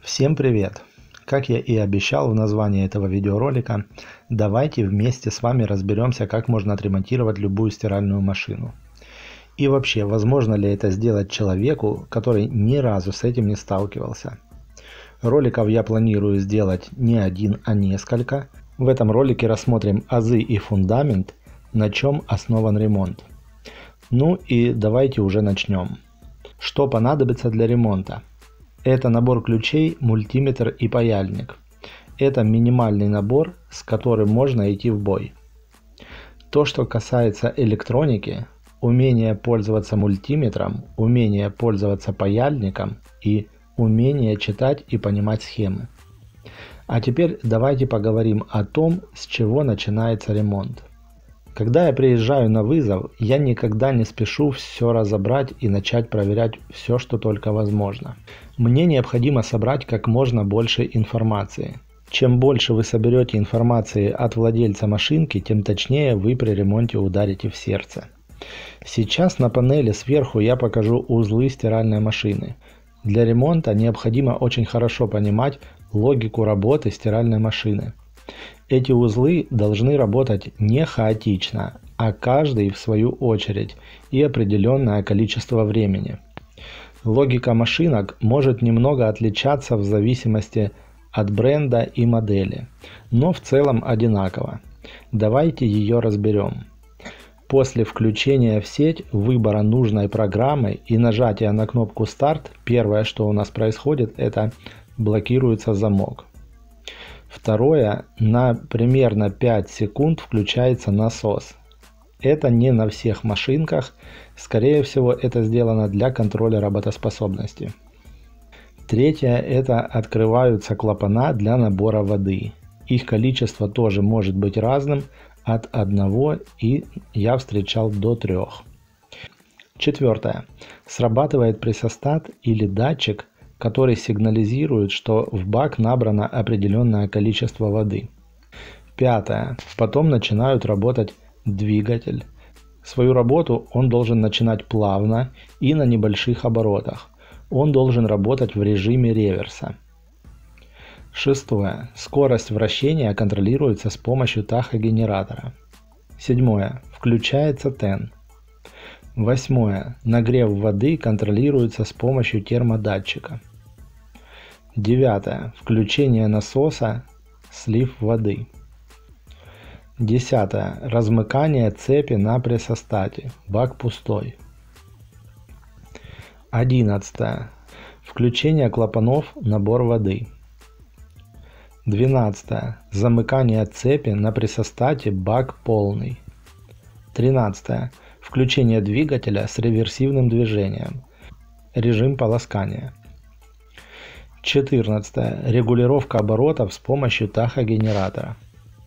Всем привет! Как я и обещал в названии этого видеоролика, давайте вместе с вами разберемся, как можно отремонтировать любую стиральную машину. И вообще, возможно ли это сделать человеку, который ни разу с этим не сталкивался. Роликов я планирую сделать не один, а несколько. В этом ролике рассмотрим азы и фундамент, на чем основан ремонт. Ну и давайте уже начнем. Что понадобится для ремонта? Это набор ключей, мультиметр и паяльник. Это минимальный набор, с которым можно идти в бой. То, что касается электроники, умение пользоваться мультиметром, умение пользоваться паяльником и умение читать и понимать схемы. А теперь давайте поговорим о том, с чего начинается ремонт. Когда я приезжаю на вызов, я никогда не спешу все разобрать и начать проверять все, что только возможно. Мне необходимо собрать как можно больше информации. Чем больше вы соберете информации от владельца машинки, тем точнее вы при ремонте ударите в сердце. Сейчас на панели сверху я покажу узлы стиральной машины. Для ремонта необходимо очень хорошо понимать логику работы стиральной машины. Эти узлы должны работать не хаотично, а каждый в свою очередь и определенное количество времени. Логика машинок может немного отличаться в зависимости от бренда и модели, но в целом одинаково. Давайте ее разберем. После включения в сеть, выбора нужной программы и нажатия на кнопку «Старт», первое, что у нас происходит, это блокируется замок. Второе, на примерно 5 секунд включается насос. Это не на всех машинках, скорее всего это сделано для контроля работоспособности. Третье, это открываются клапана для набора воды. Их количество тоже может быть разным, от 1 и я встречал до 3. Четвертое, срабатывает прессостат или датчик, который сигнализирует, что в бак набрано определенное количество воды. Пятое. Потом начинают работать двигатель. Свою работу он должен начинать плавно и на небольших оборотах. Он должен работать в режиме реверса. Шестое. Скорость вращения контролируется с помощью тахогенератора. Седьмое. Включается ТЭН. Восьмое. Нагрев воды контролируется с помощью термодатчика. Девятое. Включение насоса, слив воды. Десятое. Размыкание цепи на прессостате. Бак пустой. 11. Включение клапанов, набор воды. 12. Замыкание цепи на прессостате, бак полный. 13. Включение двигателя с реверсивным движением. Режим полоскания. 14. Регулировка оборотов с помощью тахогенератора.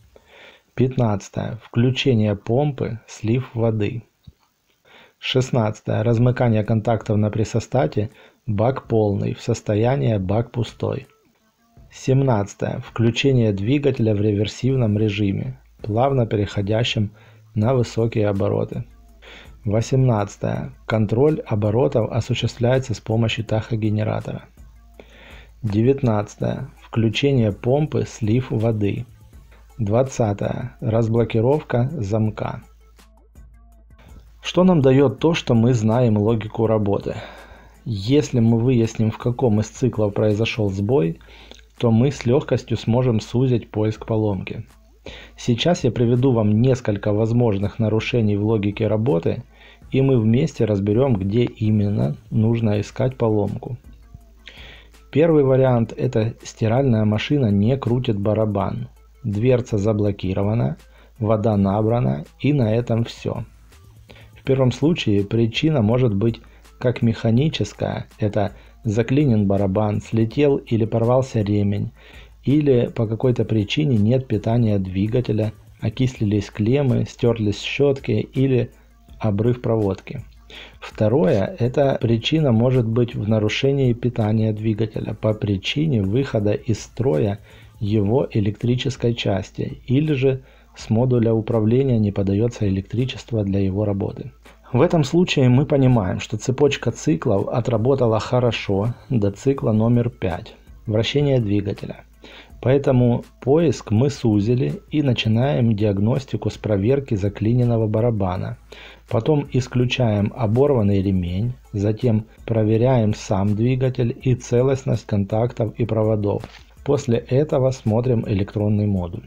15. Включение помпы, слив воды. 16. Размыкание контактов на прессостате, бак полный, в состоянии бак пустой. 17. Включение двигателя в реверсивном режиме, плавно переходящем на высокие обороты. 18. Контроль оборотов осуществляется с помощью тахогенератора. 19. Включение помпы, слив воды. 20. Разблокировка замка. Что нам дает то, что мы знаем логику работы? Если мы выясним, в каком из циклов произошел сбой, то мы с легкостью сможем сузить поиск поломки. Сейчас я приведу вам несколько возможных нарушений в логике работы, и мы вместе разберем, где именно нужно искать поломку. Первый вариант – это стиральная машина не крутит барабан. Дверца заблокирована, вода набрана, и на этом все. В первом случае причина может быть как механическая – это заклинен барабан, слетел или порвался ремень, или по какой-то причине нет питания двигателя, окислились клеммы, стерлись щетки или обрыв проводки. Второе, эта причина может быть в нарушении питания двигателя по причине выхода из строя его электрической части, или же с модуля управления не подается электричество для его работы. В этом случае мы понимаем, что цепочка циклов отработала хорошо до цикла номер 5. вращение двигателя. Поэтому поиск мы сузили и начинаем диагностику с проверки заклиненного барабана. Потом исключаем оборванный ремень, затем проверяем сам двигатель и целостность контактов и проводов. После этого смотрим электронный модуль.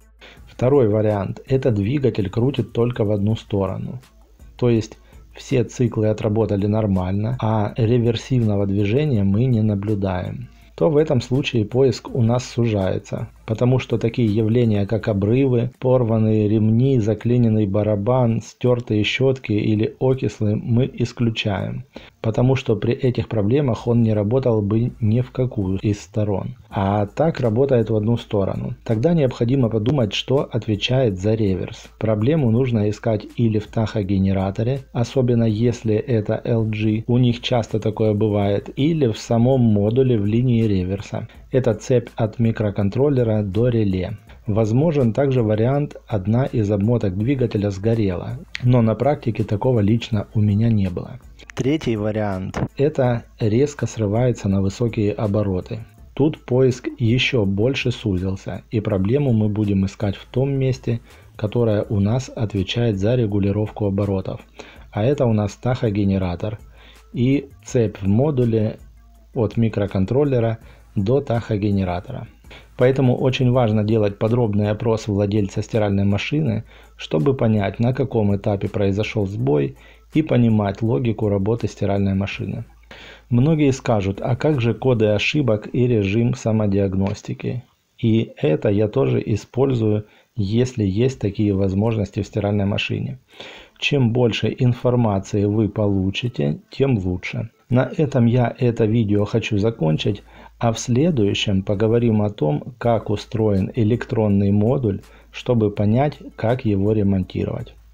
Второй вариант – это двигатель крутит только в одну сторону. То есть все циклы отработали нормально, а реверсивного движения мы не наблюдаем. То в этом случае поиск у нас сужается, потому что такие явления, как обрывы, порванные ремни, заклиненный барабан, стертые щетки или окислы мы исключаем, потому что при этих проблемах он не работал бы ни в какую из сторон, а так работает в одну сторону. Тогда необходимо подумать, что отвечает за реверс. Проблему нужно искать или в тахогенераторе, особенно если это LG, у них часто такое бывает, или в самом модуле в линии реверса. Это цепь от микроконтроллера до реле. Возможен также вариант, одна из обмоток двигателя сгорела, но на практике такого лично у меня не было. Третий вариант – это резко срывается на высокие обороты. Тут поиск еще больше сузился, и проблему мы будем искать в том месте, которое у нас отвечает за регулировку оборотов. А это у нас тахогенератор и цепь в модуле от микроконтроллера до тахогенератора. Поэтому очень важно делать подробный опрос владельца стиральной машины, чтобы понять, на каком этапе произошел сбой и понимать логику работы стиральной машины. Многие скажут, а как же коды ошибок и режим самодиагностики? И это я тоже использую, если есть такие возможности в стиральной машине. Чем больше информации вы получите, тем лучше. На этом я это видео хочу закончить, а в следующем поговорим о том, как устроен электронный модуль, чтобы понять, как его ремонтировать.